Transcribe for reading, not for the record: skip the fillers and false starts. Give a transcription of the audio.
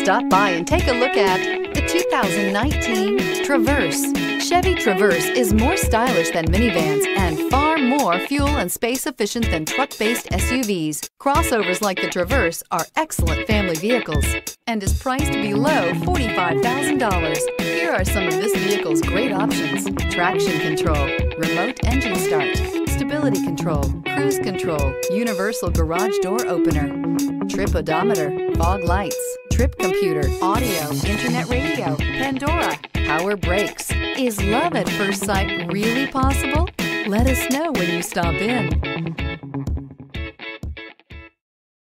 Stop by and take a look at the 2019 Traverse. Chevy Traverse is more stylish than minivans and far more fuel and space efficient than truck-based SUVs. Crossovers like the Traverse are excellent family vehicles and is priced below $45,000. Here are some of this vehicle's great options: traction control, remote engine start, stability control, cruise control, universal garage door opener, trip odometer, fog lights, trip computer, audio, internet radio, Pandora, power brakes. Is love at first sight really possible? Let us know when you stop in.